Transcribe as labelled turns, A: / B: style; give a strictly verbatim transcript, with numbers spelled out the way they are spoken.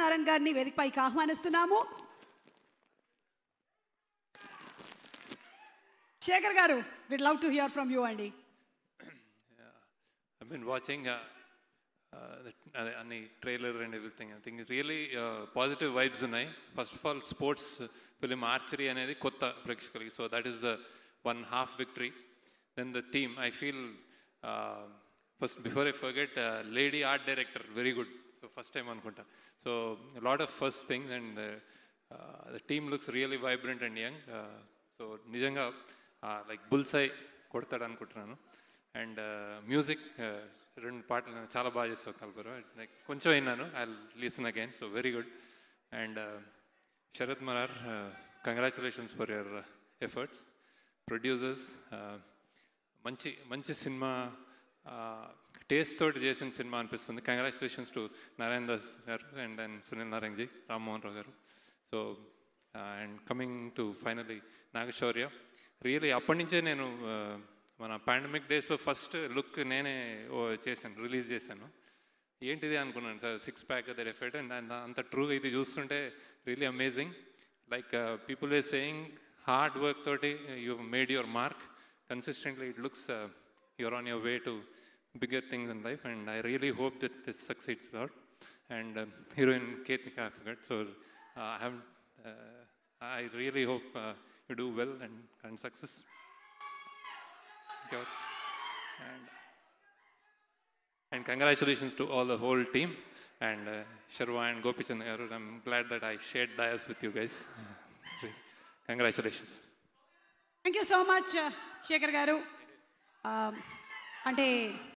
A: నారంగ్ గారిని వేదికపైకి ఆహ్వానిస్తున్నాము. శేఖర్ గారు, we'd love to hear from you అండి.
B: I've been watching uh, uh, the uh, any trailer and everything. I think it's really uh, positive vibes ఉన్నాయి. First of all, sports film archery అనేది కొత్త ప్రేక్షకులకి. So that is the one half victory. Then the team, I feel uh, first before I forget, uh, lady art director, very good. So first time అనుకుంటా. So a lot of first things and uh, uh, the team looks really vibrant and young. Uh, so నిజంగా like bullseye కొడతాడు అనుకుంటున్నాను. And music రెండు పాటలు చాలా బాగా చేస్తావు కల్పరు. Like కొంచెం విన్నాను, I listen again. So very good. And Sharath Marar, congratulations for your efforts. Producers, మంచి మంచి సినిమా టేస్ట్ తోటి చేసిన సినిమా అనిపిస్తుంది. Congratulations to Narayan Das garu and then Sunil Narangji, Rammohan Rao garu. So and coming to finally Naga Shaurya, really అప్పటి నుంచే నేను మన పాండమిక్ డేస్లో ఫస్ట్ లుక్ నేనే చేశాను, రిలీజ్ చేశాను. ఏంటిది అనుకున్నాను sir, six pack that effect. And అంత ట్రూగా ఇది చూస్తుంటే really amazing. Like people way saying hard work తోటి you made your mark consistently. It looks your on your way to bigger things in life and I really hope that this succeeds lot. And heroine Ketika forgot. So I have I really hope you do well and, and success. Thank you. And, and congratulations to all the whole team and uh, Sharwa and Gopichand garu. I'm glad that I shared dais with you guys. Uh, congratulations.
A: Thank you so much, uh, Shekhar garu. Um, ante